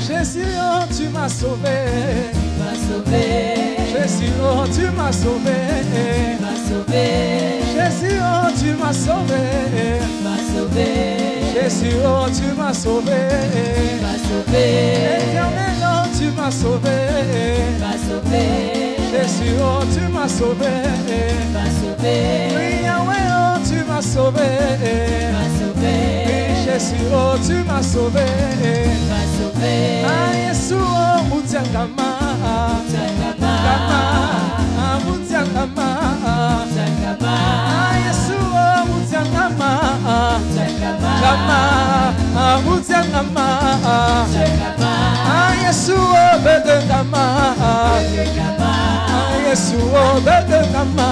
Jésus, oh, tu m'as sauvé. Jésus, oh, tu m'as sauvé. Jésus, oh, tu m'as sauvé. Jésus, oh, tu m'as sauvé. Éternel, oh, tu m'as sauvé. Jésus, oh, tu m'as sauvé. Oui, Yahweh, oh, tu m'as sauvé. Oui, Jésus, oh, tu m'as sauvé. Ah, Yesu, oh, Moutiangama. Moutiangama. Ah, Yesu, oh, Moutiangama. Moutiangama. Ah, Yesu, oh, Bedengama. Ah, Yesu, oh, Bedengama.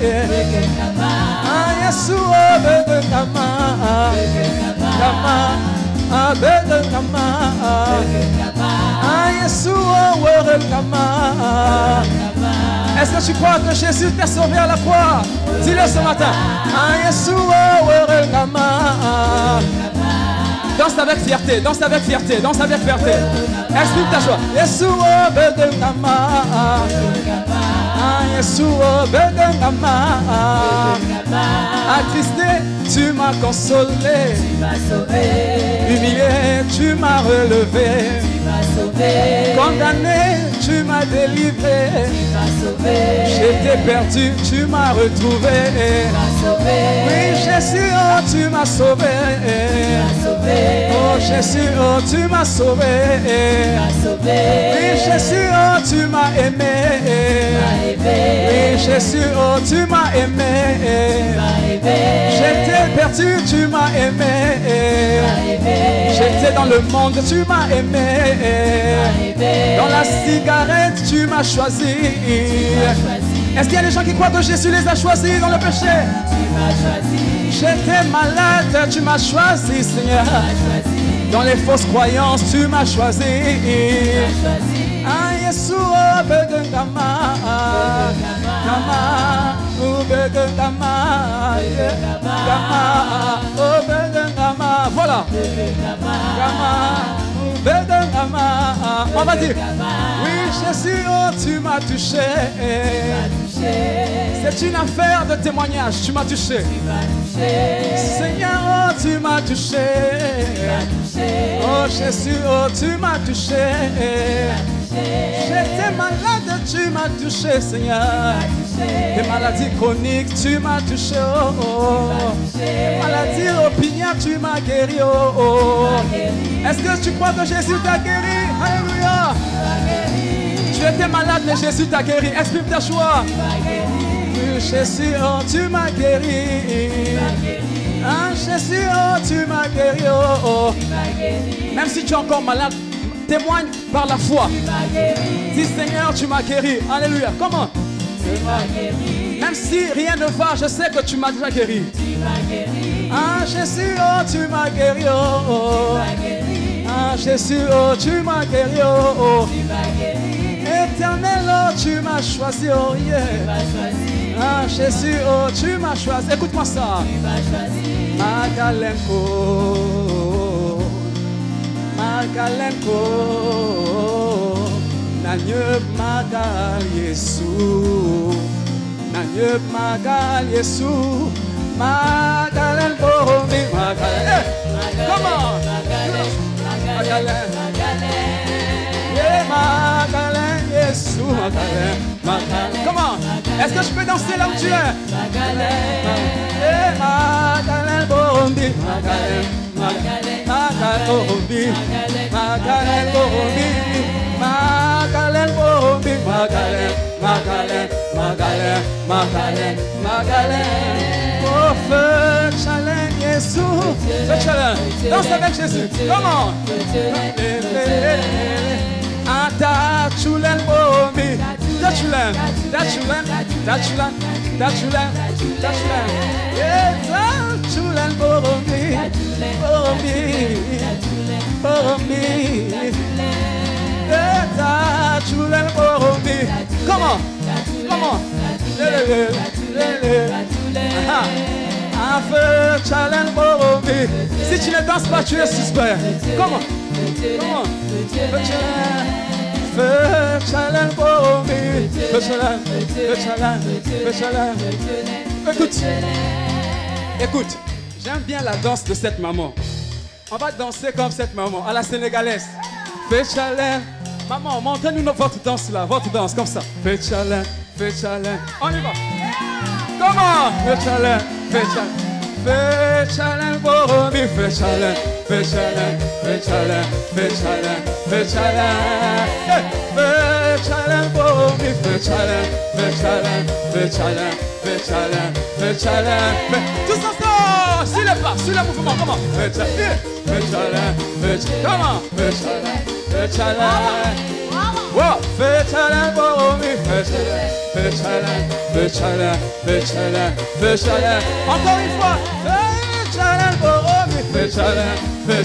Ah, Yesu, oh, Bedengama. Ah, Bedengama. Ah, Yesu, oh, Bedengama. Est-ce que tu crois que Jésus t'a sauvé à la croix? Dis-le ce matin. Ah, Yesu, oh, Bedengama. Danse avec fierté, danse avec fierté, danse avec fierté. Exprime ta joie. Yesu, oh, Bedengama. Ah, Yesu, oh, Bedengama. Attristé, tu m'as consolé. Humilié, tu m'as relevé. Condamné, tu m'as délivré. J'étais perdu, tu m'as retrouvé. Oui, Jésus, oh, tu m'as sauvé. Oh, Jésus, oh, tu m'as sauvé. Oui, Jésus, oh, tu m'as aimé. Oui, Jésus, oh, tu m'as aimé. J'étais perdu, tu m'as aimé. J'étais dans le monde, tu m'as aimé. Dans la cigarette, tu m'as choisi. Est-ce qu'il y a des gens qui croient que Jésus les a choisis dans le péché? J'étais malade, tu m'as choisi, Seigneur. Dans les fausses croyances, tu m'as choisi. Ah, Yesu, oh, Bedengama. Oh, Bedengama. Oh, Bedengama. Voilà. On va dire, oui, Jésus, oh, tu m'as touché. C'est une affaire de témoignage, tu m'as touché. Seigneur, oh, tu m'as touché. Oh, Jésus, oh, tu m'as touché. J'étais malade, tu m'as touché, Seigneur. Des maladies chroniques, tu m'as touché. Des maladies opinions, tu m'as guéri. Est-ce que tu crois que Jésus t'a guéri? Alléluia. Tu étais malade, mais Jésus t'a guéri. Exprime ta joie. Jésus, oh, tu m'as guéri. Ah, Jésus, oh, tu m'as guéri. Même si tu es encore malade, témoigne par la foi. Dis, Seigneur, tu m'as guéri. Alléluia. Comment? Même si rien ne va, je sais que tu m'as déjà guéri. Ah, Jésus, oh, tu m'as guéri. Ah, Jésus, oh, tu m'as guéri. Éternel, oh, tu m'as choisi. Oh, yeah. Ah, Jésus, oh, tu m'as choisi. Écoute-moi ça. Magalenko. Magalenko. Nanyeb magal Yesu. Nanyeb magal Yesu. Magalen boromi magalen. Comment? Magalen. Magalen Yesu. Magalen. Comment? Est-ce que je peux danser là où tu es? Magalen boromi magalen. Magalen boromi. Magalen boromi. Magalen boromi magalen. Magalen. Magalen. Magalen. Magalen. Oh, feu challenge Jésus. Feu challenge. Danse avec Jésus. Comment? Ata chulen boromi. Dachulen. Dachulen. Dachulen. Dachulen. Dachulen. Dachulen boromi. Boromi. Boromi. Dachulen boromi. Comment? Comment? Un feu challenge boromi. Si tu ne danses pas, tu es suspect. Comment? Comment? Feu chaleur pour lui. Feu chaleur, feu chaleur, feu chaleur. Écoute, écoute, j'aime bien la danse de cette maman. On va danser comme cette maman, à la sénégalaise. Feu chaleur. Maman, montrez-nous votre danse là, votre danse comme ça. Feu chaleur, feu chaleur. On y va. Comment? Feu chaleur, feu chaleur. Feu chaleur pour lui. Feu chaleur, feu chaleur, feu chaleur, feu chaleur, feu chaleur. Feu chaleur pour lui. Feu chaleur, feu chaleur, feu chaleur, feu chaleur, feu chaleur. Tous ensemble, sur le pas, sur le mouvement, comment? Feu chaleur, feu chaleur, feu chaleur. Comment? Feu chaleur, feu chaleur. Wow, feu chaleur pour lui. Feu chaleur, feu chaleur, feu chaleur, feu chaleur, feu chaleur. Encore une fois, feu chaleur pour lui. Feu chaleur, feu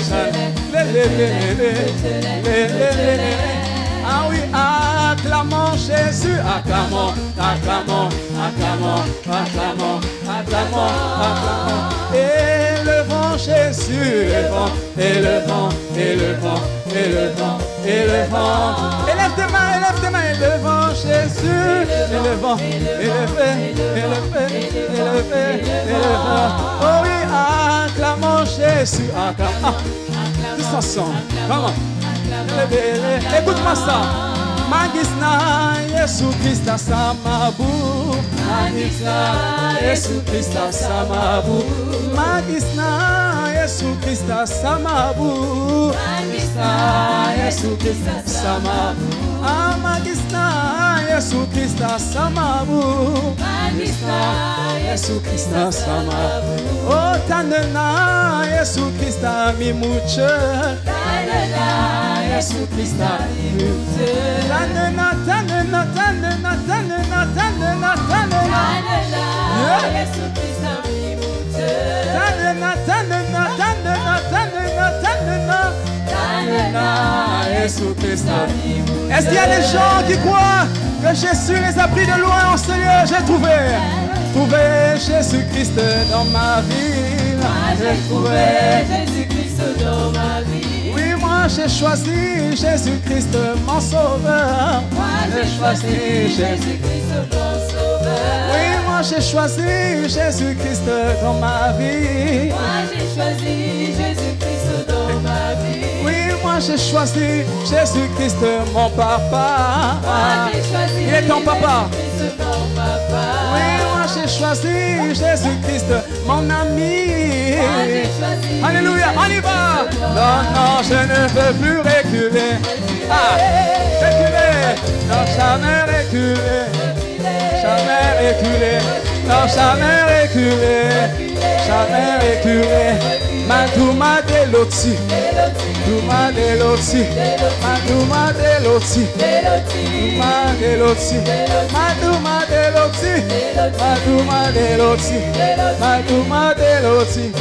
chaleur. Ah oui, acclamons Jésus, acclamons, acclamons, acclamons, acclamons, acclamons, acclamons. Élevons Jésus, élevons, élevons, élevons, élevons, élevons. Élève tes mains, élevons Jésus, élevons, élevez, élevez, élevez, élevons. Oh oui, acclamons Jésus, acclamons. Tous ensemble, comment? Écoute-moi ça. Magisna Yesu Christa Samabu. Magisna Yesu Christa Samabu. Magisna Yesu Christa Samabu. Magisna Yesu Christa Samabu. Ah, Magisna Yesu Christa Samabu. Magisna Yesu Christa Samabu. Oh, Tanena Yesu Christa Mimuche. Tanena Yesu Christa Mimuche. Tanena, Tanena, Tanena, Tanena, Tanena, Tanena. Yesu Christa Mimuche. Tanena, Tanena, Tanena, Tanena, Tanena. Tanena Yesu Christa Mimuche. Est-ce qu'il y a des gens qui croient que Jésus les a pris de loin en ce lieu? J'ai trouvé Jésus-Christ dans ma vie. J'ai trouvé Jésus-Christ dans ma vie. Oui, moi j'ai choisi Jésus-Christ mon sauveur. Moi j'ai choisi Jésus-Christ mon sauveur. Oui, moi j'ai choisi Jésus-Christ dans ma vie. Moi j'ai choisi Jésus-Christ dans ma vie. Oui, moi j'ai choisi Jésus-Christ mon papa. Moi j'ai choisi il est ton papa. Jésus-Christ mon papa. Oui, moi j'ai choisi Jésus-Christ mon ami. Moi j'ai choisi. Alléluia, on y va. Non, non, je ne veux plus reculer. Ah, reculer. Non, jamais reculer. Jamais reculer. Non, jamais reculer. Jamais reculer. Madouma de Loti, Douma de Loti, Madouma de Loti, Douma de Loti, Madouma de Loti, Madouma de Loti, Madouma de Loti,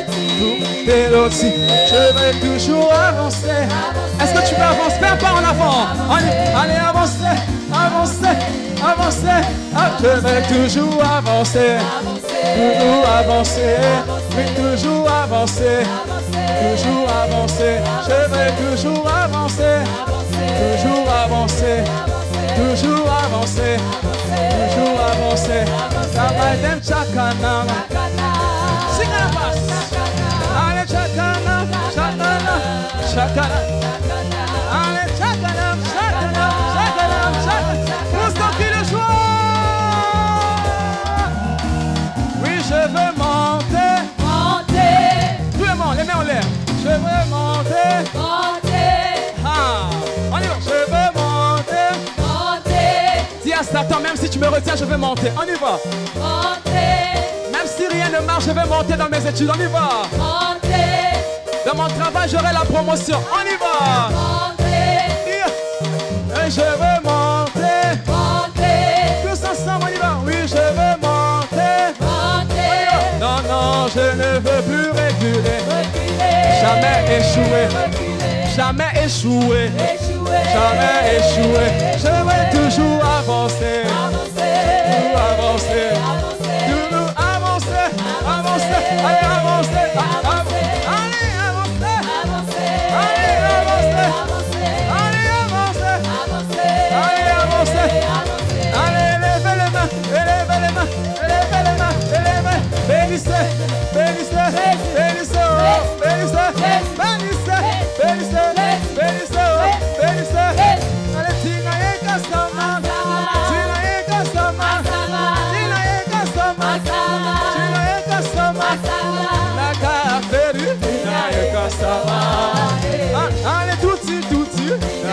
de Loti. Je veux toujours avancer. Est-ce que tu peux avancer? Fais un pas en avant. Allez, avancer, avancer, avancer. Je veux toujours avancer. Toujours avancer, oui, toujours avancer, toujours avancer, je veux toujours avancer, toujours avancer, toujours avancer, toujours avancer. Tabaïdem chakana, sing la basse. Allez chakana, chakana, chakana. Allez chakana, chakana, chakana, chakana. Pour ce qui le joie. Je veux monter, monter. Tout le monde, les mains en l'air. Je veux monter, monter. Ah, on y va. Je veux monter, monter. Dis à Satan, même si tu me retiens, je veux monter. On y va. Monter. Même si rien ne marche, je vais monter dans mes études. On y va. Monter. Dans mon travail, j'aurai la promotion. On y va. Monter. Et je veux monter, monter. Tous ensemble, on y va. Oui, je veux monter. Non, non, je ne veux plus reculer. Jamais échouer. Jamais échouer. Jamais échouer. Je veux toujours avancer. Toujours avancer. Toujours avancer. Avancer. Allez, avancer. Allez, avancer. Allez, avancer. tutti tutti.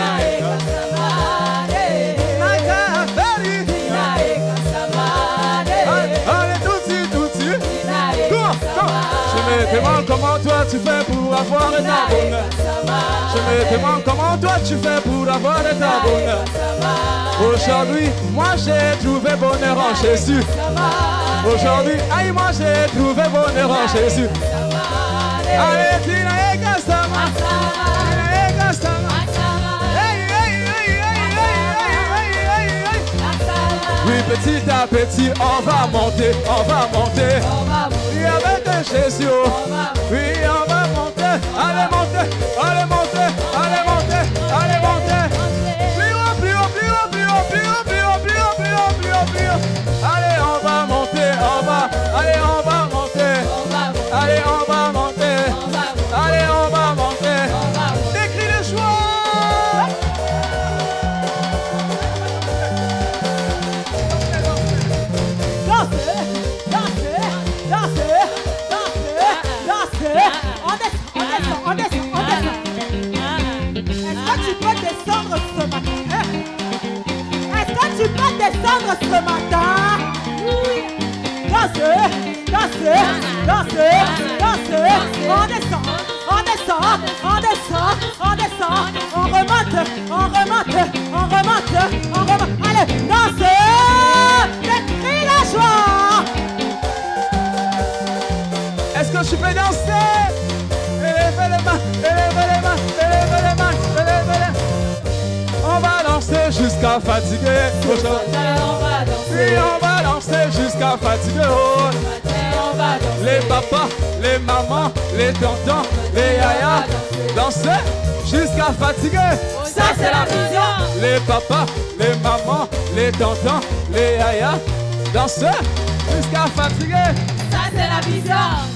Allez, tutti tutti. Je me demande comment toi tu fais pour avoir de ta bonheur. Je me demande comment toi tu fais pour avoir de ta bonheur. Aujourd'hui, moi j'ai trouvé bonheur en Jésus. Aujourd'hui, aïe, moi j'ai trouvé bonheur en Jésus. Allez, Tina et Gastama. Tina et Gastama. Oui, petit à petit, on va monter, on va monter. Oui, avec Jésus. Oui, on va monter. Allez, monter, allez, monter, allez, monter, allez, monter. Plus haut, plus haut, plus haut, plus haut, plus haut, plus haut, plus haut, plus haut, plus haut, plus haut. Allez, on va monter, on va. Allez, on va monter. Allez, on va monter. Allez, on va monter. Décris le choix. On descend. Est-ce que tu peux descendre ce matin? Est-ce que tu peux descendre ce matin? Dansez. On remonte. Allez, dansez. Décris la joie. Est-ce que tu peux danser? Élevez les mains, élevez les mains, élevez les mains, élevez les mains. On va danser jusqu'à fatiguer. Oui, on va danser jusqu'à fatiguer. Les papas, les mamans, les tontons, les yayas. Danser jusqu'à fatiguer. Ça c'est la vision. Les papas, les mamans, les tontons, les yayas. Danser jusqu'à fatiguer. Ça c'est la vision.